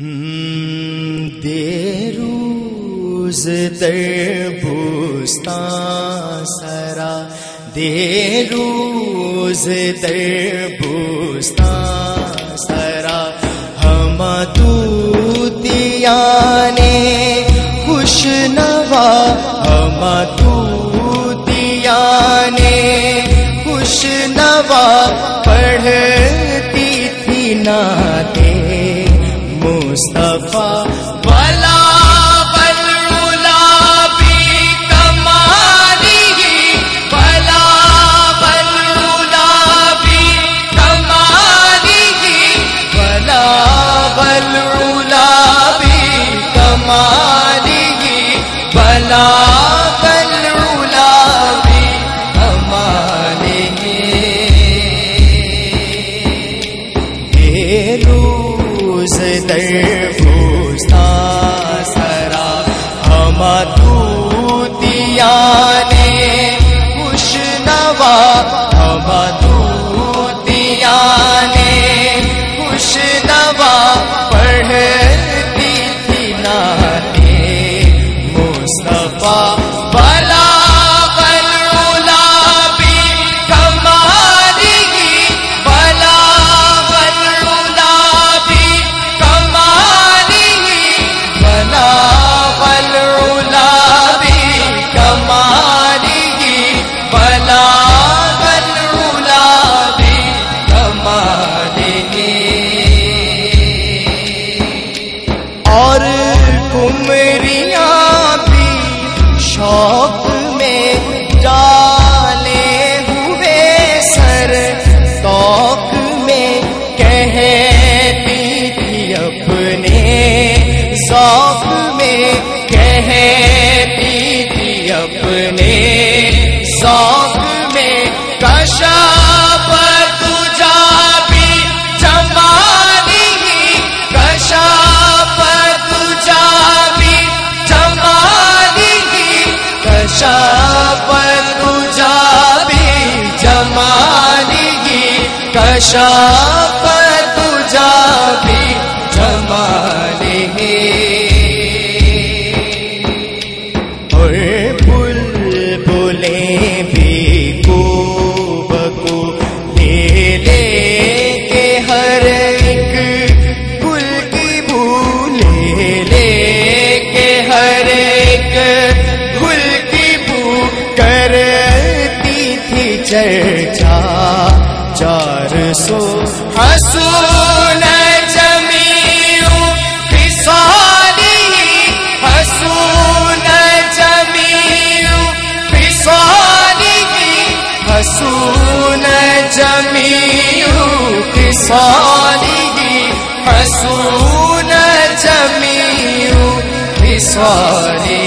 دیروز در بوستان سرا، دیروز در بوستان سرا، ہم طوطیان خوش نوا، ہم طوطیان خوش نوا، پڑھتی تھی نعت مصطفیٰ بلا بلولا بھی کمالی، بلا بلولا بھی کمالی، بلا بلولا بھی کمالی، بلا بلولا بھی کمالی، روز در بوستان سرا، ہم طوطیان خوش نوا، ہم طوطیان خوش نوا، پڑھتی تھی نعت مصطفیٰ بلا بلولا بھی کمالی، بلا بلولا بھی کمالی، بلا بلولا بھی کمالی، بلا بلولا بھی کمالی، اور کمریاں بھی شوق میں ڈالے ہوئے سر، توق میں کہتی تھی اپنے ذوق میں، کہتی تھی اپنے ذوق میں، کشف تجھا بھی جمالی، کشف تجھا بھی جمالی، کشف تجھا بھی جمالی، کشف تجھا بھی جمالی، اور بلبلیں بھی کو بکو لے لے کے ہر ایک گل کی بو، لے لے کے ہر ایک گل کی بو، کرتی تھی چرچا 400 حسون جمیع خصالی، حسون جمیع خصالی، حسون جمیع خصالی، حسون جمیع خصالی،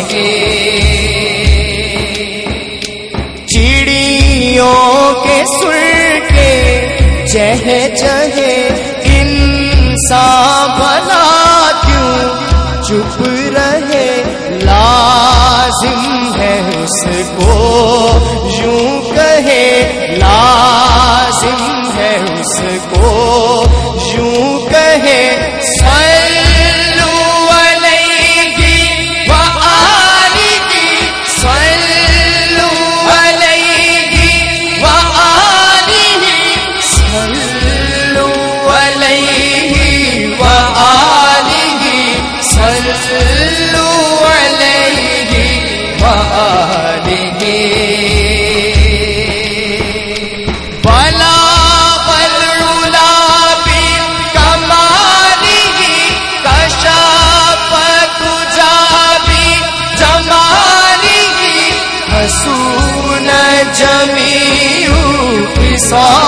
چڑیوں کے سر کے چہے چہے انسان بھلا کیوں چپ رہے، لازم ہے اس کو یوں کہے، لازم ہے اس کو یوں کہے، صلوا علیہ وآلہ، صلوا علیہ وآلہ، صلوا علیہ وآلہ، صلوا علیہ وآلہ، بلا بلولا بھی کمالی، کشف تجھا بھی جمالی، حسون جمیع خصالی،